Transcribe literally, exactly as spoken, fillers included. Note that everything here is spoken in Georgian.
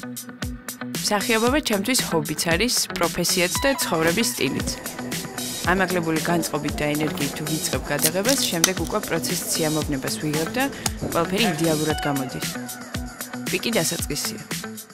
მსახიობობა ჩემთვის ჰობიც არის, პროფესიაც და ცხოვრების სტილიც. ამაღლებული განწყობით და ენერგიით თუ ვიწყებ გადაღებას, შემდეგ უკვე პროცესის სიამოვნებას ვიღებ და ყველაფერი იდეალურად გამოდის. პიკი დასაწყისია.